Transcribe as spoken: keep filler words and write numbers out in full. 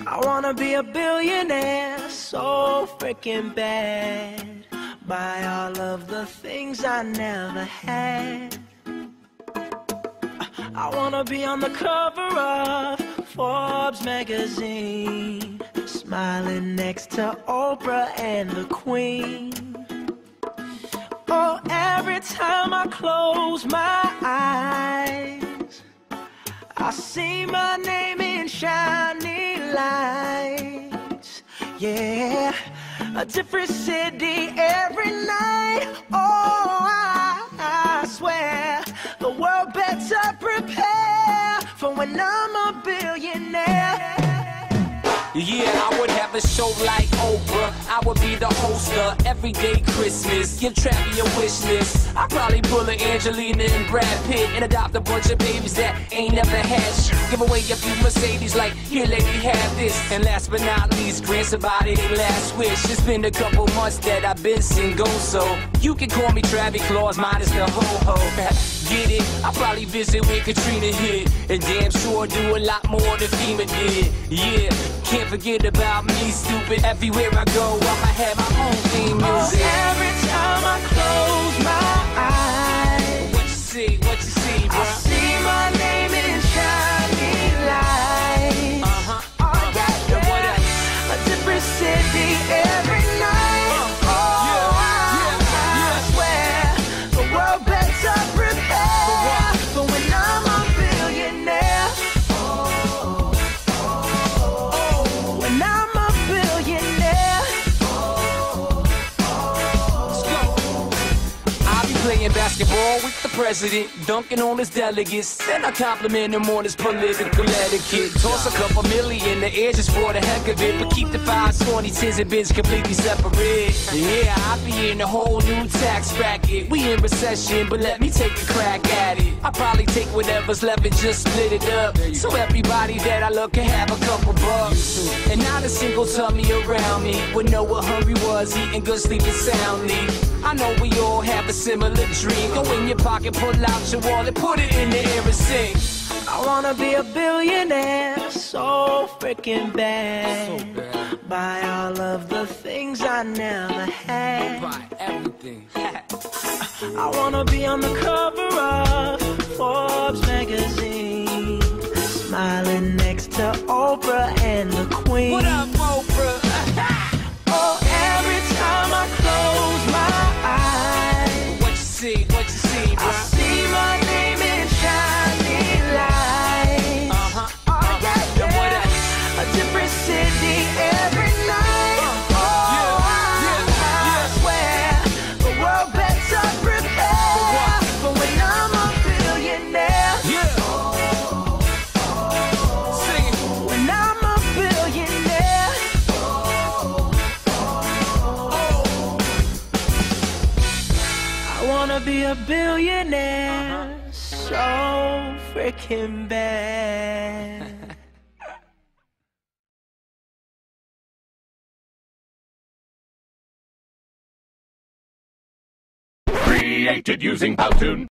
I wanna be a billionaire so freaking bad. Buy all of the things I never had. I wanna be on the cover of Forbes magazine, smiling next to Oprah and the Queen. Oh, every time I close my eyes, I see my name in shiny lights. Yeah, a different city every night. Oh, I, I swear the world better prepare for when I'm a billionaire. Yeah, I would have a show like Oprah. I would be the host of Everyday Christmas. Give Travi a wish list. I'd probably pull a Angelina and Brad Pitt and adopt a bunch of babies that ain't never had shit. Give away a few Mercedes like, here lady, have this. And last but not least, grant somebody their last wish. It's been a couple months that I've been single, so you can call me Travi Claus minus the ho-ho. Get it? I'll probably visit where Katrina hit, and damn sure do a lot more than FEMA did. Yeah, can't forget about me, stupid. Everywhere I go, I'ma have my own theme music. Oh, every time I close my eyes, what you see, what you see, bro? I see my name in shiny lights. Uh-huh. Oh, yeah, yeah. What else? A different city every night. Uh, oh, yeah, I, yeah, I yeah. swear the world better prepare for when I'm a billionaire. Oh, oh, oh, when I'm a billionaire. Oh, Let's go. I'll be playing basketball with the president, dunking on his delegates. Then I compliment him on his political etiquette. Toss a couple million in the air just for the heck of it, but keep the fives, twenties, tens, and bins completely separate. Yeah, I'll be in a whole new tax bracket. We in recession, but let me take a crack at it. I probably take whatever's left and just split it up, so everybody that I love can have a couple bucks. And not a single tummy around me would know what hungry was, eating good, sleeping soundly. I know we all have a similar dream. Go in your pocket, pull out your wallet, put it in the air and sing. I wanna be a billionaire so freaking bad. So bad. Buy all of the things I never had. Buy everything. I wanna be on the cover of Forbes magazine, smiling next to Oprah and the Queen. What up, Oprah? Oh, every time I close my eyes, What you see, what you see, bro? I see my name in shiny lights. Uh-huh. Oh, yeah, Yeah, what yeah. else? A different city every night. Oh, yeah, I, yeah, I yeah. swear the world better prepare for when I'm a billionaire. Yeah. Sing it. When I'm a billionaire. I wanna be a billionaire so freaking bad. Created using Powtoon.